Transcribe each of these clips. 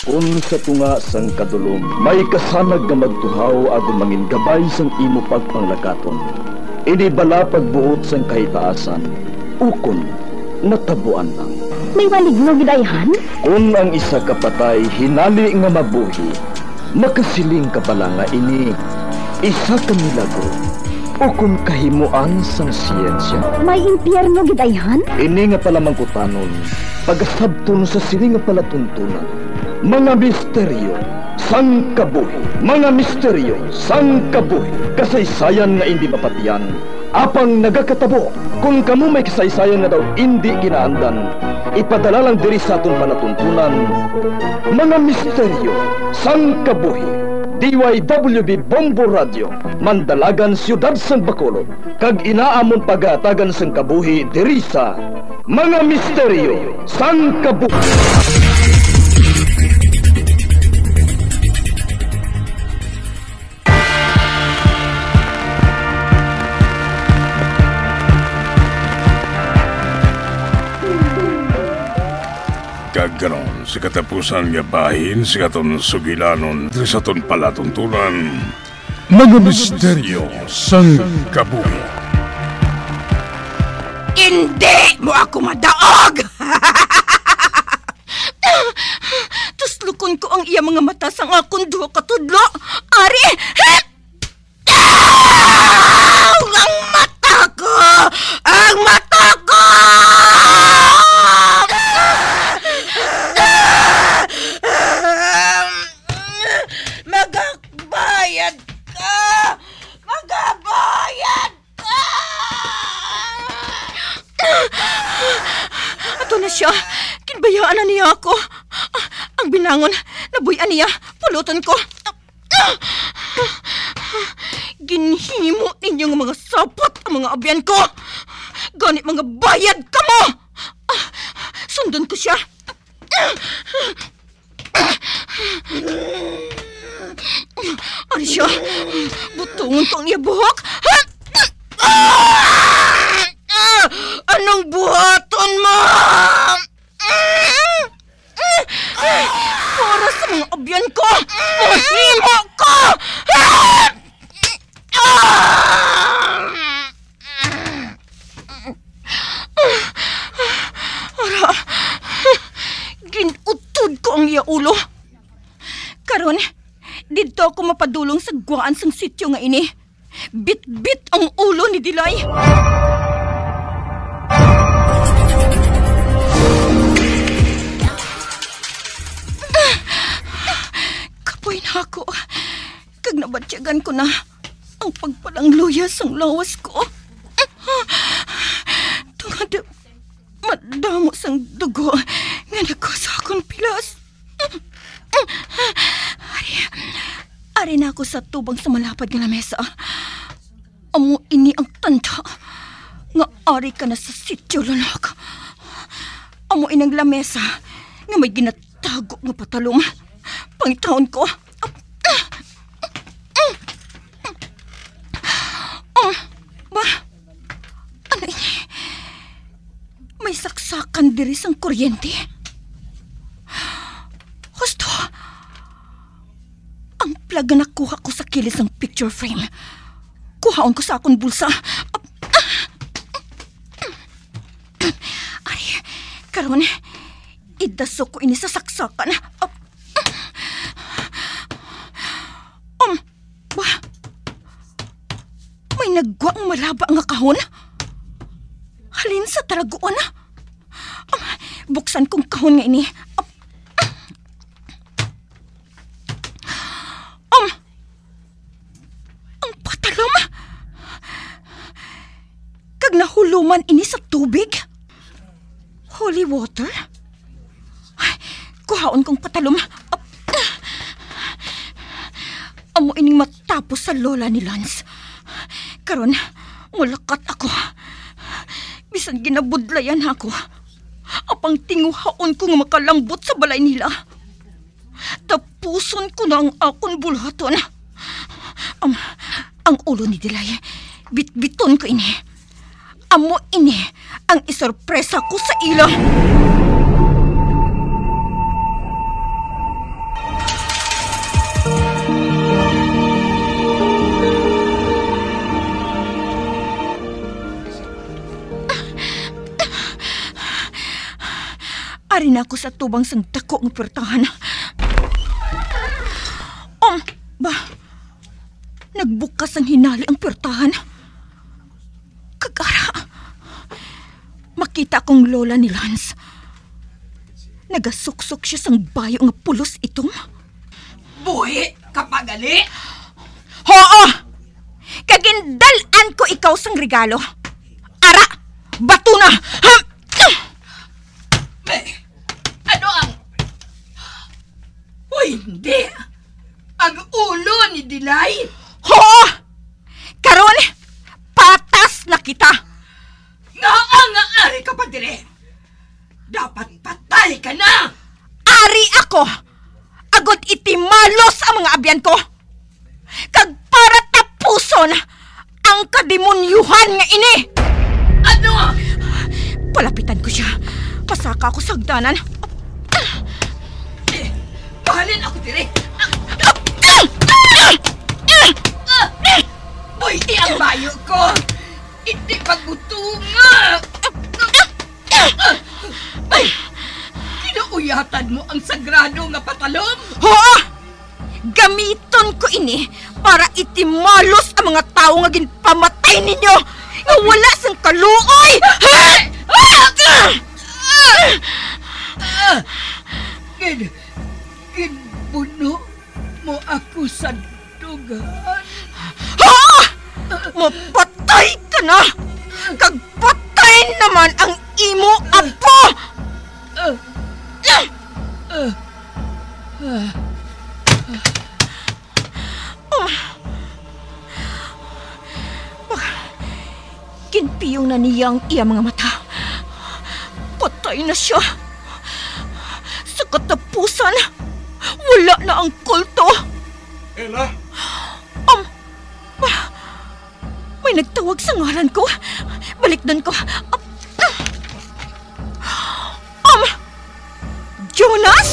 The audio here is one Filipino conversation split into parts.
Kung sa tunga sang kadulom, may kasanag nga magtuhaw agon mangin gabay sang imo pagpanglakaton. Ini bala pagbuot sang kahitaasan, ukon natabuan lang. May maligno gidayhan? Kung ang isa kapatay hinali nga mabuhi, makasiling ka pala nga ini isa ka milagro o kung kahimuan sang siyensya. May impyerno gidayhan? Ini nga pala mangkutanon, pagasabton sa sini nga pala tuntunan. Mga misteryo sang kabuhi, mga misteryo sang kabuhi, kasaysayan nga hindi mapatiyan, apang nagakatabo. Kung kamo may kasaysayan nga daw hindi ginaandan, ipadala lang diri sa atong palatuntunan. Mga misteryo sang kabuhi, DYWB Bombo Radio, Mandalagan, Siyudad sang Bacolod, kag inaamon pagatagan sang kabuhi diri sa Mga Misteryo sang Kabuhi. Kaganon, sa katapusan nga bahin, sa katon sugilanon, sa ton palatuntunan, Mga Misteryo sang Kabuhi. Hindi mo ako madaog! Tuslukon ko ang iya mga mata sang akong duha katudlo. Ari! Ang mata ko! Ang mata ko! Magbabayad ka! Magbabayad ka! Ato na siya. Kinbayaan na niya ako. Ang binangon, nabuyan niya. Puluton ko. Ginhimo ninyong mga sapot ang mga abyan ko. Ganit mga bayad ka mo. Sundan ko siya. Ano siya? Butungon ko ang iya buhok. Anong buhaton mo? Para sa mga abyan ko, mahimo ko! Ara, ginutod ko ang iya ulo. Karon, dito ako mapadulong sa guwaan sang sityo nga ini. Bit-bit ang ulo ni Dilay. Kapoy na ako. Kag nabatyagan ko na ang pagpalang luya sang lawas ko. Tungad madamo sang dugo nga nako sa akong pilas. Ari na ako sa tubang sa malapad nga lamesa. Amo ini ang tanda nga ari ka na sa sityo, lalak. Amo inang lamesa nga may ginatago nga patalong. Pangitaon ko. Ba? Ano ini? May saksakan diri sang kuryente? Husto? Ang plug na nakuha ko sa kilis ng picture frame. Kuhaon ko sa akong bulsa. Ay, karon, idaso ko ini sa saksakan. Ba? May nagwang malaba nga kahon? Halin sa taraguan. Buksan kong kahon nga ini. Nahuluman ini sa tubig? Holy water? Ay, kuhaon kong patalom. Amo ining matapos sa lola ni Lance. Karon, mulakat ako. Bisan ginabudlayan ako. Apang tinguhaon ko nga makalambot sa balay nila. Tapuson ko na ang akong bulhaton. Ang ulo ni Dilay, bit-biton ko ini. Amo ini ang isorpresa ko sa ila. na ako sa tubang sang dako ng pertahan. Ba? Nagbukas ang hinali ang pertahan. Kagara. Makita kong lola ni Lance. Nagasuksok siya sang bayo nga pulos itong. Buhi, kapagali? Oo! Kagindalan ko ikaw sang regalo. Ara! Bato na! Ano ang... Uy, hindi! Ang ulo ni Dilay! Oo! Karon, patas na kita! Nga ari ka pa dire! Dapat patay ka na! Ari ako! Agod itimalos ang mga abyan ko! Kag para tapuson ang kademonyuhan nga ini! Ano? Palapitan ko siya. Pasaka ako sa hagdanan. Bahalin ako dire! Buhi ang bayo ko! Hindi pagbutunga! Ay! Kinuuyatan mo ang sagrado nga patalom? Oo! Gamiton ko ini para itimalos ang mga tao nga ginpamatay ninyo nga wala sang kaluoy! Ginbuno mo ako sa dugan? Oo! Mapatay ka na! Kagpatay naman ang imo apo! Kinpiyong na niya ang iya mga mata. Patay na siya. Sa katapusan, wala na ang kulto. Ella? May nagtawag sa ngalan ko. Balikdan ko. Jonas?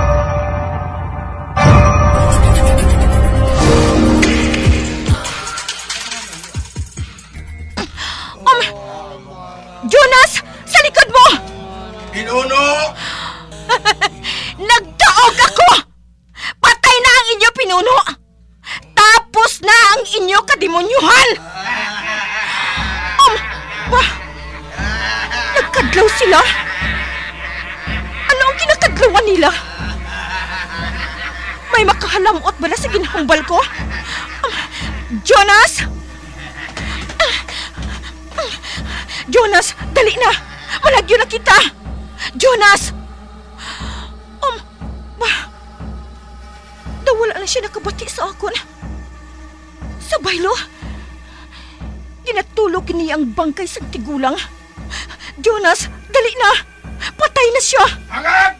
Jonas! Sa likod mo! Pinuno! Nagtaog ako! Patay na ang inyo pinuno! Tapos na ang inyo kademonyuhan! Nagkadlaw sila? Ano ang kinakadlawan nila? May makahalamot ba na sa ginhambal ko? Jonas! Jonas, dali na! Malagyo na kita! Jonas! Nawala na siya nakabati sa akon. Sa baylo, ginatulog niya ang bangkay sa tigulang. Jonas, dali na! Patay na siya! Hangad!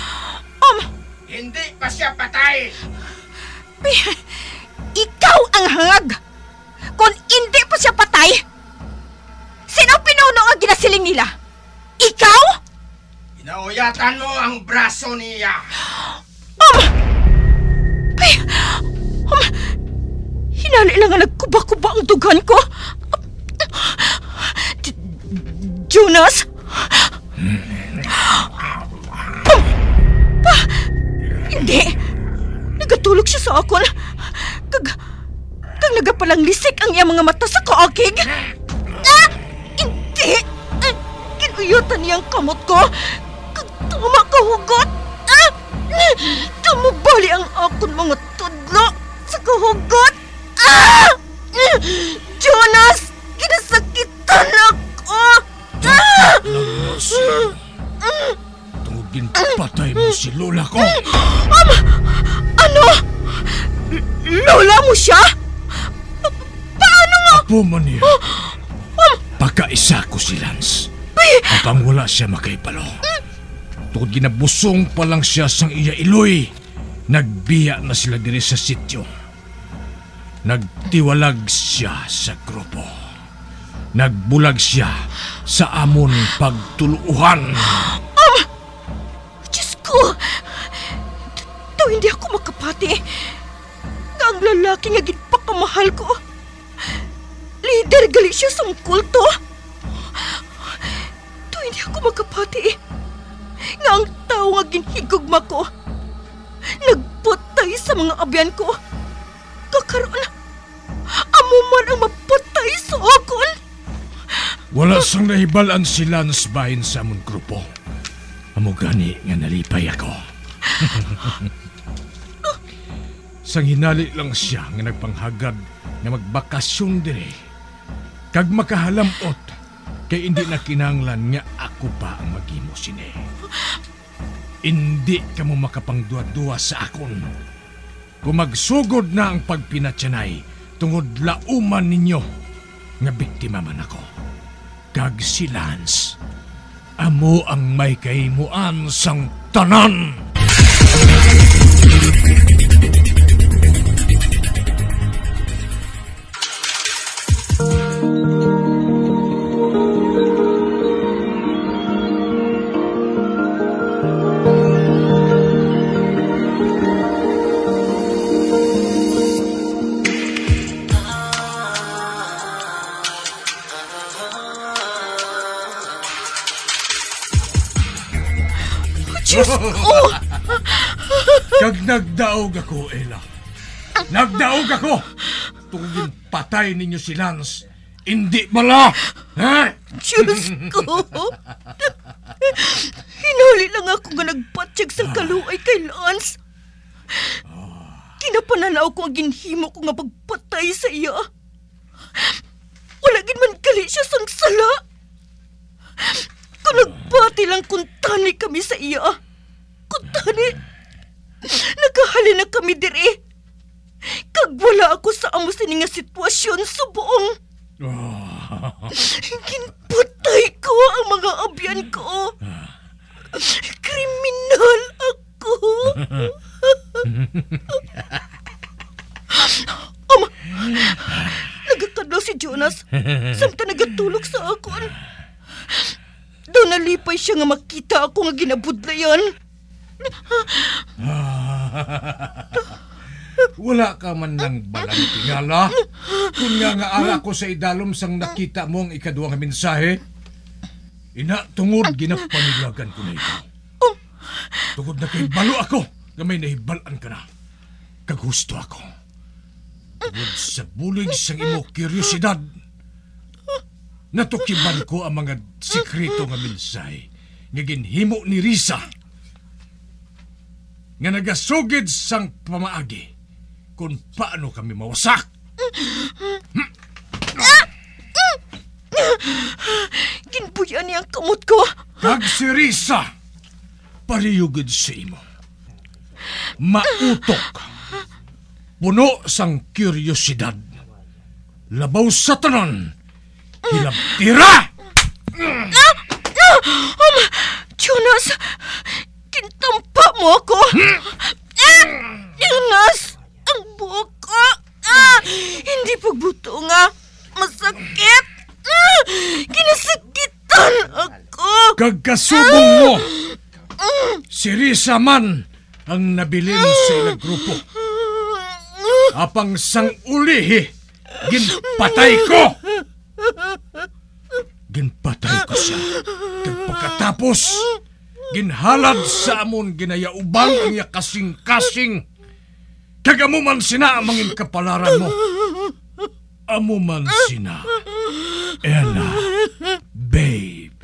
Hindi pa siya patay! Ikaw ang hangag! Kung hindi pa siya patay, sino pinuno ang ginasiling nila? Ikaw? Inauyatan mo ang braso niya! Hinali lang ang nagkuba-kuba ang dugan ko. Jonas? Hindi. Nagatulog siya sa akon. Kag nagapalang lisik ang iyang mga mata sa kaakig. Hindi. Kinuyutan niyang kamot ko. Kag tama kahugot. Tumubali ang akon mga tudlo sa kahugot. Jonas! Kinasakitan ako! Tungugin patay mo si Lola ko! Ano? Lola mo siya? Paano nga? Apo man niya. Pagkaisa ko si Lance. Apang wala siya makaipalo. Tungod ginabusong pa lang siya sang iya iloy. Nagbiya na sila diri sa sityo. Nagtiwalag siya sa grupo. Nagbulag siya sa amon pagtuluhan. Diyos ko! Daw hindi ako makapati. Ang lalaki nga ginpakamahal ko. Leader gali siya sa kulto. Daw hindi ako makapati. nga ang tao nga ginhigugma ko nagputay sa mga abyan ko. Kakaroon, amo man ang maputay sa akon. Wala sang nahibalan si Lance bahin sa among grupo. Amo gani nga nalipay ako. Sang hinali lang siya nga nagpanghagad nga magbakasyon dire. Kag makahalamot kay hindi na kinahanglan nga ako pa ang maghimo sini. Hindi ka mo makapangduwa-duwa sa akon. Kung magsugod na ang pagpinatyanay tungod lauman ninyo nga biktima man ako. Kag si Lance, amo ang may kahimuan sang tanan. Kag nagdaog ako, Ella. Nagdaog ako! Tungin patay ninyo si Lance. Hindi bala! Ha? Diyos ko! Hinuli lang ako nga nagpatsyag sa kaluay kay Lance. Kinapananaw ko ang ginhimo ko nga pagpatay sa iya. Wala gin man gali siya sang sala. Kung nagpati lang kuntani kami sa iya. Kuntani! Nagkahali na kami diri. Kag wala ako sa amo sini nga sitwasyon subong. Ginpatay ko ang mga abyan ko. Kriminal ako. Ama, nagakadlaw si Jonas. Samta nagatulog sa akon. Daw nalipay siya nga makita ako nga ginabudlayan. Wala ka man lang balang tingala. Kung nga ara ko sa idalom sang nakita mo ang ikaduwa nga mensahe, ina tungod ginapanilagan ko na ito. Tungod na kay balo ako nga may nahibalan ka na. Kagusto ako. Tungod sa bulig sang imo kuryosidad, natukiban ko ang mga sikreto nga mensahe nga ginhimo ni Risa nga nagasugid sang pamaagi kung paano kami mawasak. Ginbuyan niya ang kamot ko. Kag si Risa, paliyugid sa imo. Mautok, puno sang kuryosidad, labaw sa tanan, hilabtira! Jonas, kintampa mo ako. Jonas, ang buhok ko. Hindi pagbuto nga. Masakit. Kinasakitan ako. Kagkasubong mo, si Risa man ang nabilin sa ilang grupo. Apang sang ulihi, ginpatay ko. Ginpatay ko siya. Kag pagkatapos, ginhalad sa amon ginayaubang ang iya kasing-kasing. Kag amo man sina ang mangin kapalaran mo. Amo man sina. Ella, babe.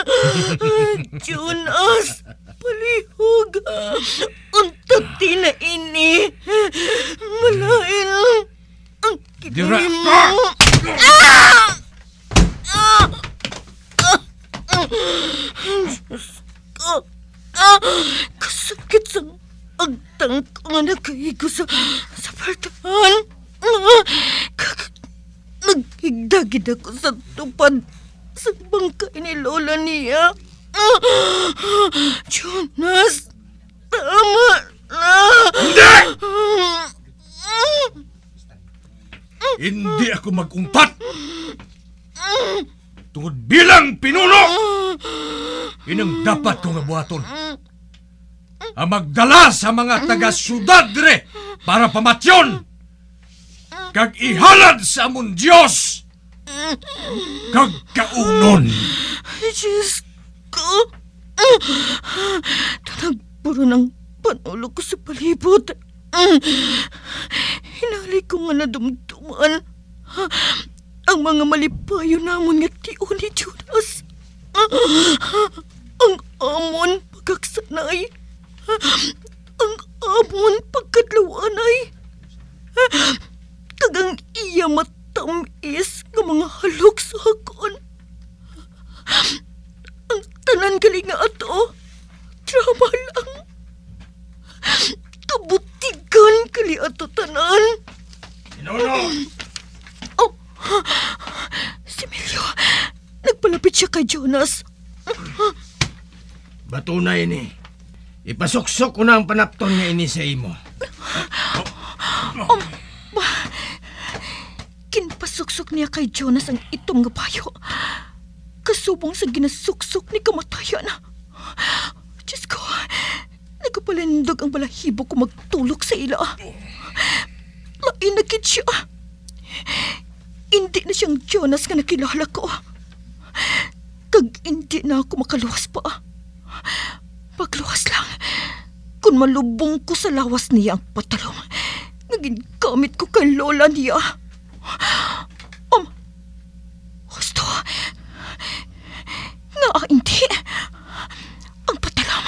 Jonas, palihog. Untat di na ini. Malain ang Dira kidali ka! mo. Kasakit sa agtang ko nga nagkaigo sa partahan. Naghigdagid ako sa tupad sa bangkay ni Lola niya. Jonas, tama na. Hindi ako mag-umpat. Tungod bilang pinuno, inang dapat kong abuhaton. Ang magdala sa mga taga-syudad re para pamatyon. Kag ihalad sa amon Diyos. Kag kaunon. Diyos ko, Nagburo ng panulog ko sa palibot. Hinali ko nga nadumduman ang mga malipayo namon nga tiyo ni Jonas. Ang amon pagkaksanay, ang amon pagkadlawanay, kagang iya matamis nga mga halok sa akon. Ang tanan galing nga ato, drama lang. Kabutigan gali ato tanan. Pinono! Oh, si Melio, nagpalapit siya kay Jonas. Batunay ni. Ipasuksok ko na ang panapton nga ini sa imo. Kinpasuksok niya kay Jonas ang itong nga bayo. Kasubong sa ginasuksok ni kamatayan. Diyos ko, nagapalindog ang balahibo ko magtulok sa ila. Lainagid siya. Hindi na siyang Jonas nga nakilala ko. Kag hindi na ako makaluwas pa. Pagluwas lang, kung malubong ko sa lawas niya ang patalong, naging gamit ko kay lola niya. Gusto, nga hindi. Ang patalam,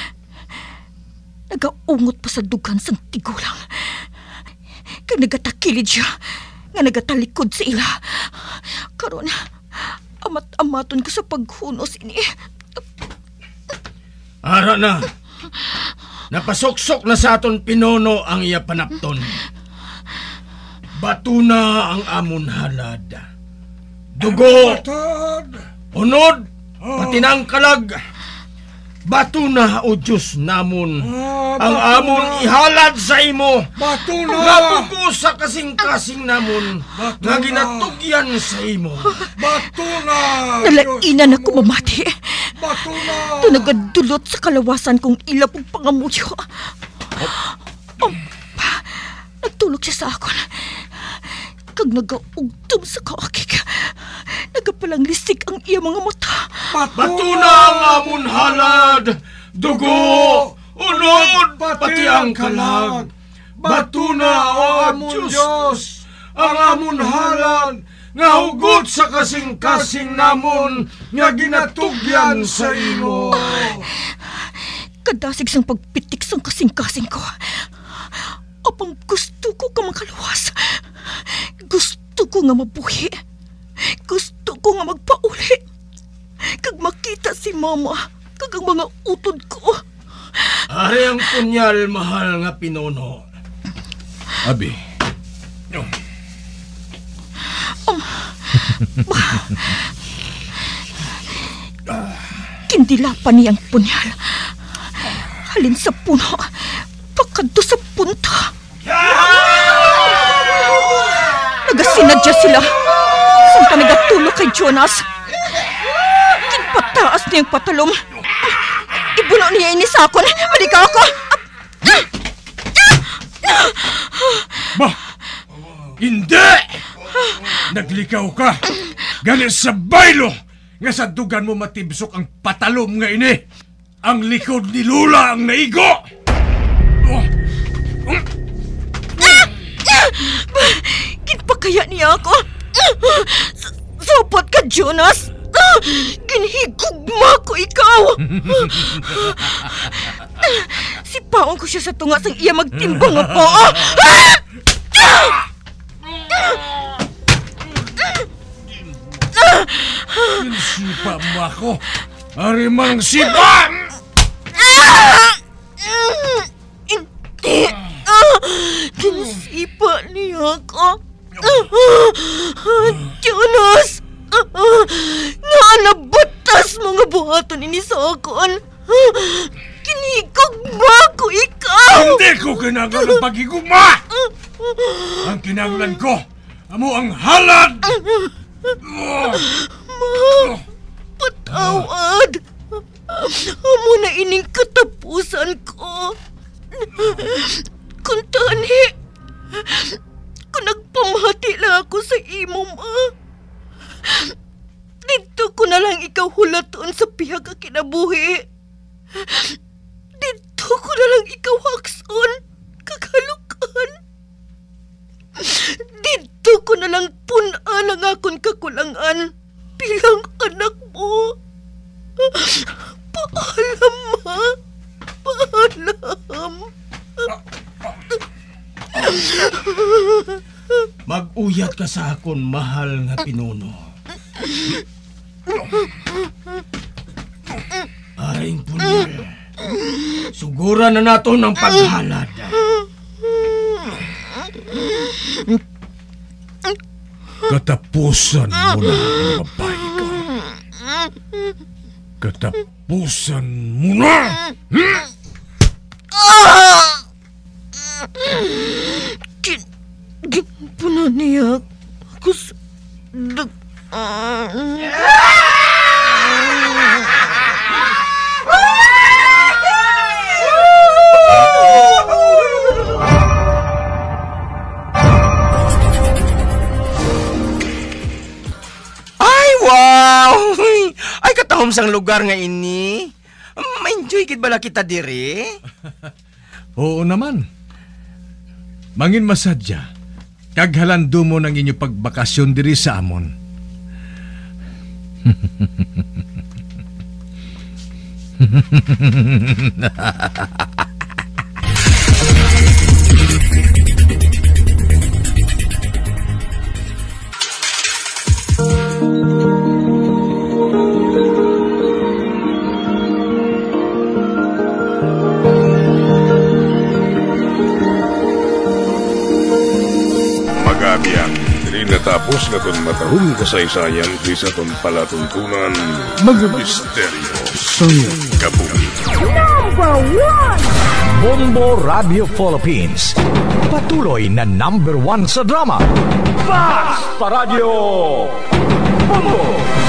nagaungot pa sa dugan sang tigulang. Kag nagatakilid siya, nga nagatalikod sa ila. Karon, amat-amaton ko sa paghunos ini. Ara na. Napasuksok na sa aton Pinono ang iya panapton. Batuna ang amon halad. Dugo, unod, pati ng kalag. Batuna o Diyos namon ang amon ihalad sa imo. Batuna! Natugo sa kasing-kasing namon nga ginatugyan sa imo. Batuna! Nalainan ako mamati. Batuna! Ito nagadulot sa kalawasan kong ilapong pangamuyo. Nagtulog siya sa akon. Kag nagaugtom sa kaakik. Nagapalang lisik ang iya mga mata. Batuna ang amon halad. Dugo, unod, pati ang kalag. Batuna o amon Diyos, ang amon halad. Nga hugot sa kasing-kasing namon nga ginatugyan sa imo. Kadasig sang pagpitik sang kasing-kasing ko. Apang gusto ko ka makaluwas. Gusto ko nga mabuhi. Gusto ko nga magpauli. Kag makita si mama, kag ang mga utod ko. Ari ang punyal, mahal nga Pinono. Abi. Kindilapan niyang punyal. Halin sa puno, pakadto sa punta. Nagasinadya sila. Saan ka nagatulog kay Jonas? Kinpataas niyang patalom. Ibuno niya ini sa akon. Malika ako. Bah! Hindi! Naglikaw ka! Galing sa baylo! Nga sa dugan mo matibsok ang patalom nga ini! Ang likod ni Lula ang naigo! Ginpakaya niya ako. Supot ka, Jonas! Ginhigugma ko ikaw! Sipaon ko siya sa tunga sang iya magtimbang ako. Sipa mo ako! Arimang sipa! Hindi! Kinsipa niya ako. Jonas! Nga nabatas mga buhaton ini sa akon. Kinigugma ko ikaw! Hindi ko kinanglan ng pagigugma! Ang kinanglan ko, amo ang halad! Patawad! Amo na ining katapusan ko. Kung tani, kung nagpamati lang ako sa imo, ma. Dito ko na lang ikaw hulaton sa pihag ka kinabuhi. katangan bilang anak mo. Paalam, ma. Paalam. Mag-uyat ka sa akon, mahal nga pinuno. Aring punir, sugura na nato ng paghalad. Katapusan mo na, babae ka. Katapusan mo na! Ginpunan niya ako sa Ay, wow! Ay, katahom sang lugar nga ini. Ma-enjoy kit bala kita diri? Oo naman. Mangin masadya, kaghalando mo ng inyo pagbakasyon diri sa amon. Magabiang, diri natapos na ton matahong kasaysayan di sa ton palatuntunan Mga misteryo so, kabuhi. Number 1! Bombo Radio Philippines. Patuloy na number 1 sa drama. Basta Radio Bombo!